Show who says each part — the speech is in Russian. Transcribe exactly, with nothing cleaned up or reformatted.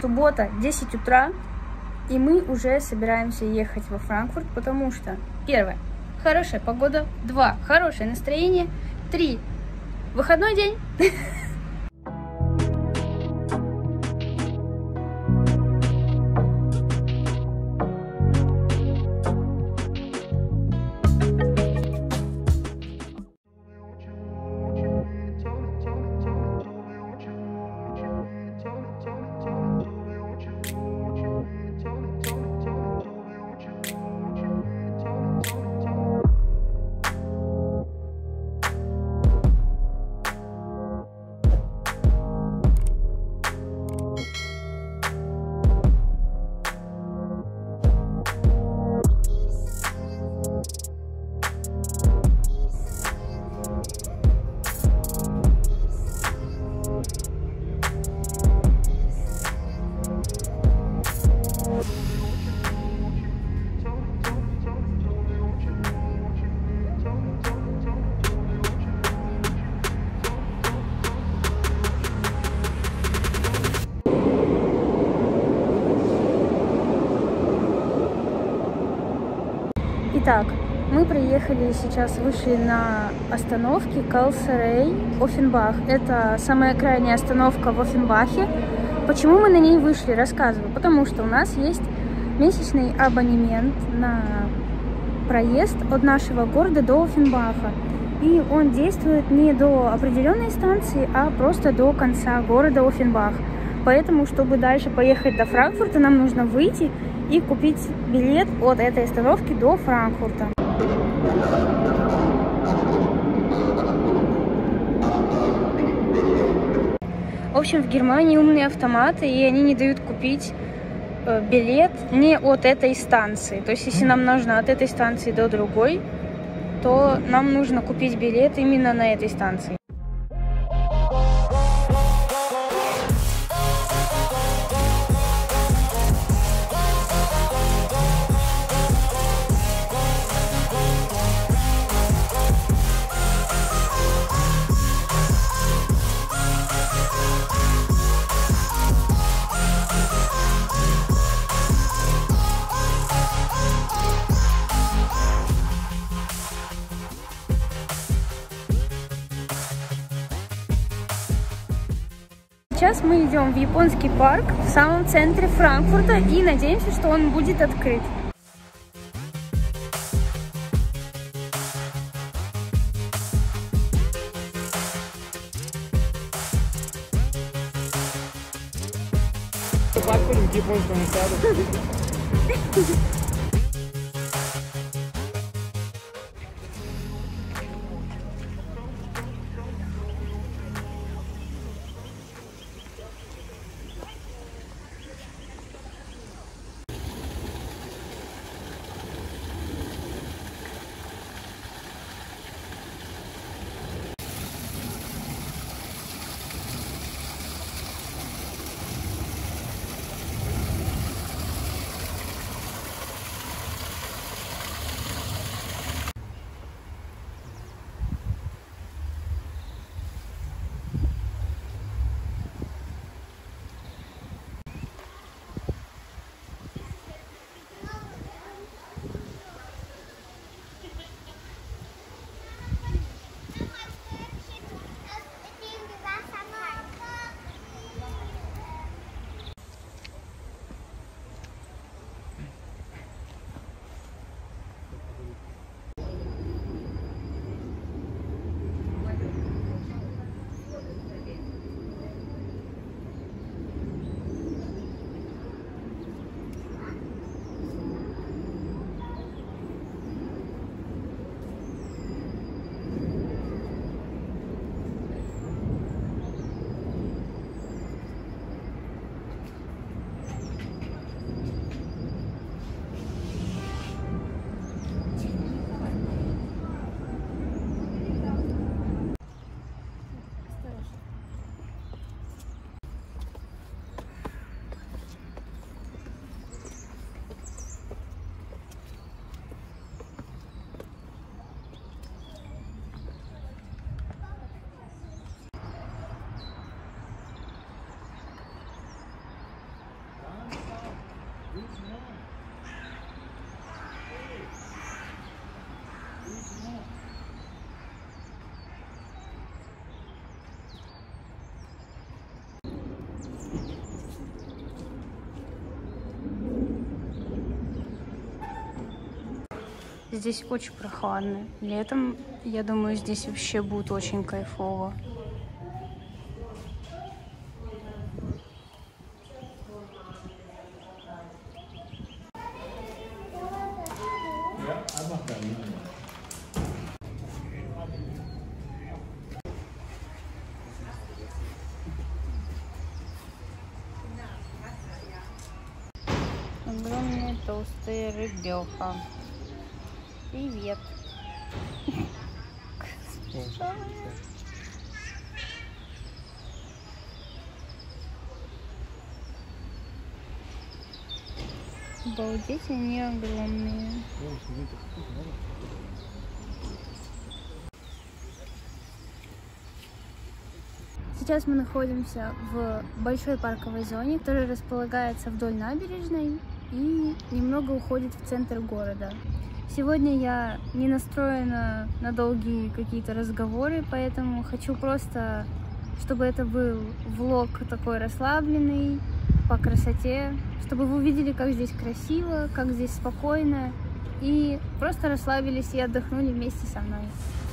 Speaker 1: суббота, десять утра, и мы уже собираемся ехать во Франкфурт, потому что, первое, хорошая погода, два, хорошее настроение, три, выходной день. Итак, мы приехали сейчас, вышли на остановке Калсерей-Оффенбах. Это самая крайняя остановка в Оффенбахе. Почему мы на ней вышли, рассказываю. Потому что у нас есть месячный абонемент на проезд от нашего города до Оффенбаха. И он действует не до определенной станции, а просто до конца города Оффенбах. Поэтому, чтобы дальше поехать до Франкфурта, нам нужно выйти и купить билет от этой остановки до Франкфурта. В общем, в Германии умные автоматы, и они не дают купить э, билет не от этой станции. То есть, если нам нужно от этой станции до другой, то нам нужно купить билет именно на этой станции. Сейчас мы идем в японский парк в самом центре Франкфурта и надеемся, что он будет открыт.
Speaker 2: К японскому саду.
Speaker 1: Здесь очень прохладно. Летом, я думаю, здесь вообще будет очень кайфово. Огромная толстая рыбёха. Привет. Обалдеть, они огромные. Сейчас мы находимся в большой парковой зоне, которая располагается вдоль набережной и немного уходит в центр города. Сегодня я не настроена на долгие какие-то разговоры, поэтому хочу просто, чтобы это был влог такой расслабленный, по красоте, чтобы вы увидели, как здесь красиво, как здесь спокойно, и просто расслабились и отдохнули вместе со мной.